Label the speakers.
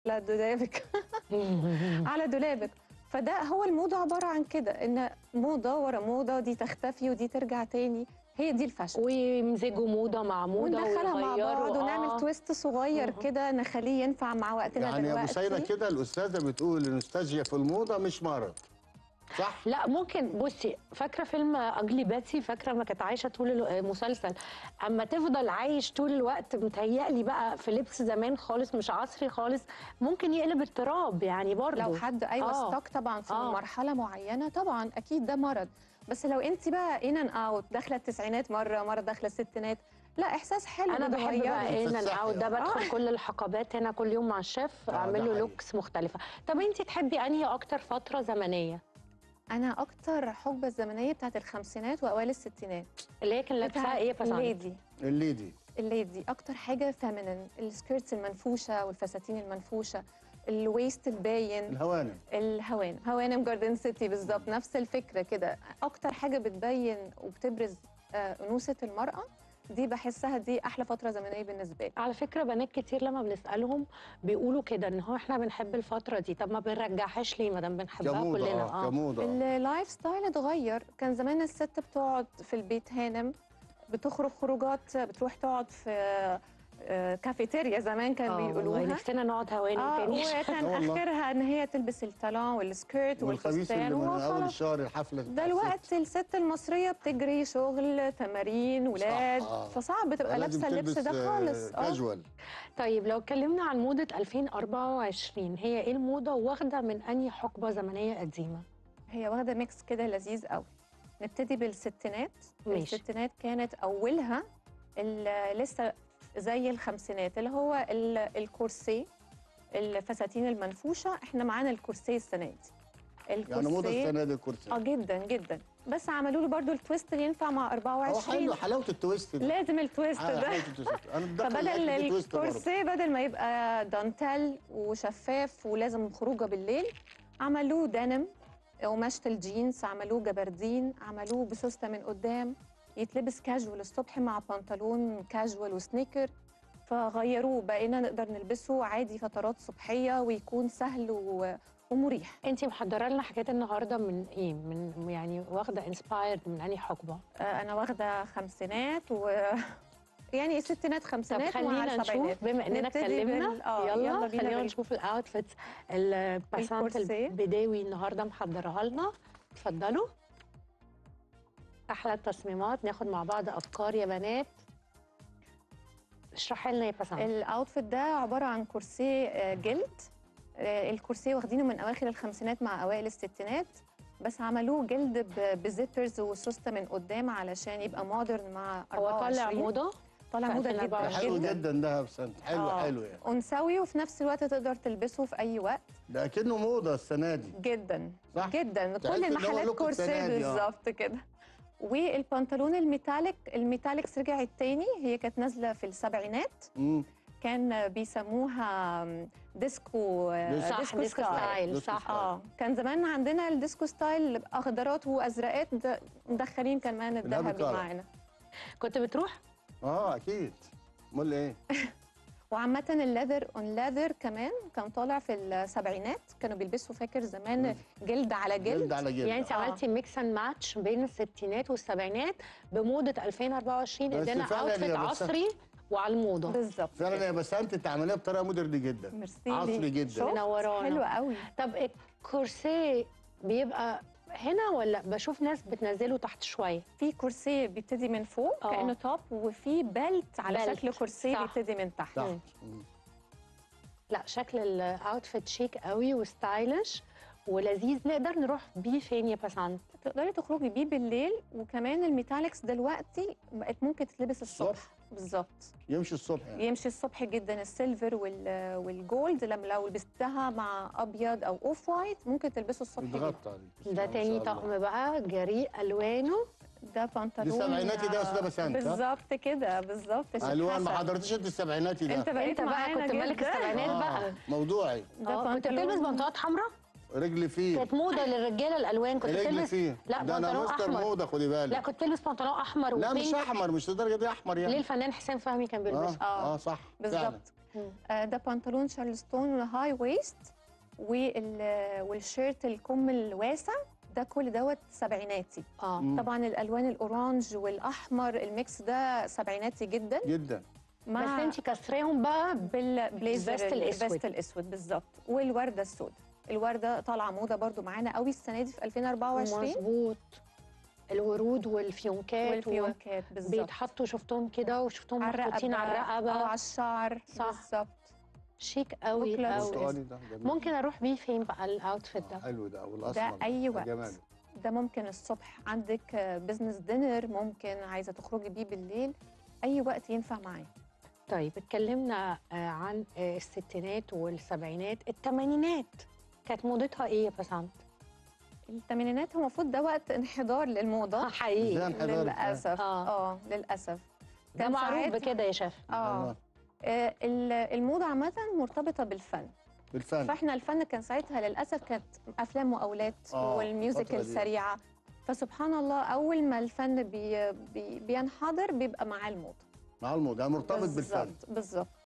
Speaker 1: على دولابك على دولابك. فده هو الموضة عبارة عن كده، إن موضة ورا موضة، دي تختفي ودي ترجع تاني، هي دي الفاشن.
Speaker 2: ويمزجوا موضة مع موضة
Speaker 1: وندخلها مع بعض ونعمل تويست صغير كده نخليه ينفع مع وقتنا
Speaker 3: يعني
Speaker 1: دلوقتي.
Speaker 3: يا بوسينة كده الأستاذة بتقول النوستالجيا في الموضة مش مرض، صح؟
Speaker 2: لا ممكن. بصي، فاكره فيلم اجلي باتسي؟ فاكره ما كانت عايشه طول المسلسل، اما تفضل عايش طول الوقت متهيألي بقى في لبس زمان خالص مش عصري خالص، ممكن يقلب اضطراب يعني برضه.
Speaker 1: لو حد ستوك طبعا في مرحله معينه طبعا اكيد ده مرض. بس لو انت بقى ان اوت داخله التسعينات مره داخله الستينات، لا احساس حلو.
Speaker 2: انا بحب بقى ان اوت ده، بدخل كل الحقبات هنا كل يوم مع الشيف، اعمل له لوكس مختلفه. طب انت تحبي انهي اكتر فتره زمنيه؟
Speaker 1: انا اكتر حقبه الزمنيه بتاعت الخمسينات واوائل الستينات،
Speaker 2: اللي هي كان لابسها ايه بس؟
Speaker 1: الليدي اكتر حاجه فيمينين، السكيرتس المنفوشه والفساتين المنفوشه، الويست الباين، هوانم جاردن سيتي بالظبط نفس الفكره كده. اكتر حاجه بتبين وبتبرز انوثه المراه، دي بحسها دي احلى فتره زمنيه بالنسبه لي.
Speaker 2: على فكره بنات كتير لما بنسالهم بيقولوا كده، ان هو احنا بنحب الفتره دي، طب ما بنرجعهاش ليه ما دام بنحبها كلنا؟
Speaker 3: كموضه.
Speaker 1: اللايف ستايل اتغير. كان زمان الست بتقعد في البيت هانم، بتخرج خروجات، بتروح تقعد في كافيتيريا زمان كان بيقولوها.
Speaker 2: نفسنا نقعد هوانم تاني.
Speaker 1: وكان اخرها ان هي تلبس الطالون والسكيرت والفستان
Speaker 3: من اول الشهر الحفله.
Speaker 1: دلوقتي الست المصريه بتجري شغل، تمارين، ولاد، فصعب تبقى لابسه اللبس ده خالص.
Speaker 3: كاجوال.
Speaker 2: طيب لو اتكلمنا عن موضه 2024، هي ايه الموضه واخده من انهي حقبه زمنيه قديمه؟
Speaker 1: هي واخده ميكس كده لذيذ قوي. نبتدي بالستينات.
Speaker 2: ماشي.
Speaker 1: الستينات كانت اولها لسه زي الخمسينات، اللي هو الكورسيه، الفساتين المنفوشه. احنا معانا الكورسيه السنه دي.
Speaker 3: يعني موضه السنه دي الكورسيه.
Speaker 1: جدا بس عملوا له برضو التويست اللي ينفع مع 24.
Speaker 3: حلو، حلاوه التويست ده.
Speaker 1: لازم التويست ده. فبدل الكورسيه، بدل ما يبقى دانتيل وشفاف ولازم خروجه بالليل، عملوه دانم، قماشة الجينز، عملوه جبردين، عملوه بسوسته من قدام، يتلبس كاجوال الصبح مع بنطلون كاجوال وسنيكر. فغيروه، بقينا نقدر نلبسه عادي فترات صبحيه ويكون سهل ومريح.
Speaker 2: انتي محضره لنا حاجات النهارده من ايه؟ من يعني واخده انسبايرد من انهي حقبه؟
Speaker 1: انا واخده خمسينات يعني الستينات خمسينات
Speaker 2: مع السبعينات. بما اننا اتكلمنا يلا خلينا نشوف الاوتفيتس. الباسانت البداوي النهارده محضرها لنا، اتفضلوا. احلى التصميمات، ناخد مع بعض افكار يا بنات. اشرحي لنا يا باسانت.
Speaker 1: الاوتفيت ده عباره عن كرسي جلد. الكرسي واخدينه من اواخر الخمسينات مع اوائل الستينات، بس عملوه جلد بزيبرز وسوسته من قدام علشان يبقى مودرن مع 24.
Speaker 2: هو طالع موضه؟
Speaker 1: طالع موضه جدا.
Speaker 3: حلو جدا ده بسنت، حلو يعني
Speaker 1: انثوي وفي نفس الوقت تقدر تلبسه في اي وقت.
Speaker 3: ده اكنه موضه السنه دي
Speaker 1: جدا.
Speaker 3: صح؟
Speaker 1: جدا كل المحلات كرسي بالظبط كده. والبنطلون الميتاليكس رجعت تاني، هي كانت نازله في السبعينات. كان بيسموها ديسكو
Speaker 2: ستايل. صح.
Speaker 1: كان زمان عندنا الديسكو ستايل اخضرات وازرقات، مدخلين كمان الذهبي معانا.
Speaker 2: كنت بتروح؟
Speaker 3: اكيد، امال ايه.
Speaker 1: وعامة الليذر اون ليذر كمان كان طالع في السبعينات، كانوا بيلبسوا فاكر زمان جلد على جلد.
Speaker 2: يعني انت عملتي ميكس اند ماتش بين الستينات والسبعينات بموضة 2024، ادانا اوتفيت عصري وعلى الموضه
Speaker 1: بالظبط.
Speaker 3: فعلا يا بسنت انت عاملاه بطريقه مودرن جدا.
Speaker 1: ميرسي،
Speaker 3: عصري جدا،
Speaker 2: منورانا،
Speaker 1: حلوه قوي.
Speaker 2: طب الكرسي بيبقى هنا ولا بشوف ناس بتنزله تحت شويه؟
Speaker 1: في كرسي بيبتدي من فوق كانه توب، وفي بلت على شكل كرسي بيبتدي من تحت.
Speaker 2: لا شكل الاوتفيت شيك قوي وستايلش ولذيذ. نقدر نروح بيه فين يا باسانت؟
Speaker 1: تقدري تخرجي بيه بالليل. وكمان الميتاليكس دلوقتي بقت ممكن تتلبس الصبح. بالظبط،
Speaker 3: يمشي الصبح يعني.
Speaker 1: يمشي الصبح جدا. السيلفر والجولد لو لبستها مع ابيض او اوف وايت ممكن تلبسه الصبح جدا.
Speaker 2: ده تاني طقم بقى جريء الوانه.
Speaker 1: ده بنطلون
Speaker 3: دي السبعيناتي ده يا استاذه بسنت.
Speaker 1: بالظبط كده، بالظبط.
Speaker 3: الوان ما حضرتيش انت السبعيناتي ده.
Speaker 1: انت بقى
Speaker 2: كنت ملك السبعينات بقى.
Speaker 3: موضوعي.
Speaker 2: كنت بتلبس بنطلونات حمراء؟
Speaker 3: رجل فيه
Speaker 2: كانت موضه للرجاله الالوان. كنت
Speaker 3: رجل فيه.
Speaker 2: لا
Speaker 3: ده انا مستر موضه، خدي بالك.
Speaker 2: لا كنت تلبس بنطلون احمر
Speaker 3: لا مش احمر، مش لدرجه دي احمر يعني.
Speaker 2: ليه الفنان حسين فهمي كان بيلبسه.
Speaker 3: صح
Speaker 1: بالظبط. ده بنطلون شارلستون هاي ويست، والشيرت الكم الواسع، ده كل دوت سبعيناتي. طبعا الالوان الاورانج والاحمر الميكس ده سبعيناتي جدا
Speaker 3: جدا.
Speaker 2: بس انت كسراهم بقى
Speaker 1: بالبليزر
Speaker 2: الفيست
Speaker 1: الاسود بالظبط، والورده السوداء. الورده طالعه موضه برضو معانا قوي السنه دي في 2024.
Speaker 2: مظبوط. الورود والفيونكات
Speaker 1: بالظبط
Speaker 2: بيتحطوا، شفتهم كده وشفتهم محطوطين على الرقبه
Speaker 1: او على الشعر.
Speaker 2: صح
Speaker 1: بالظبط.
Speaker 2: شيك قوي قوي. ممكن اروح بيه فين بقى الاوتفيت ده؟
Speaker 3: حلو ده، والاسمر
Speaker 1: ده اي وقت
Speaker 3: جمال.
Speaker 1: ده ممكن الصبح عندك بزنس دينر، ممكن عايزه تخرجي بيه بالليل، اي وقت ينفع معاه.
Speaker 2: طيب اتكلمنا عن الستينات والسبعينات، الثمانينات كانت موضتها ايه يا بسنت؟
Speaker 1: الثمانينات هو المفروض ده وقت انحدار للموضه
Speaker 2: حقيقي
Speaker 1: للاسف. للاسف
Speaker 2: ده معروف بكده يا شيف.
Speaker 1: الموضه عامه مرتبطه بالفن. فاحنا الفن كان ساعتها للاسف كانت افلام مقاولات والميوزك السريعه. فسبحان الله اول ما الفن بينحدر بيبقى معاه الموضه.
Speaker 3: مع الموضه مرتبط بالفن
Speaker 1: بالظبط.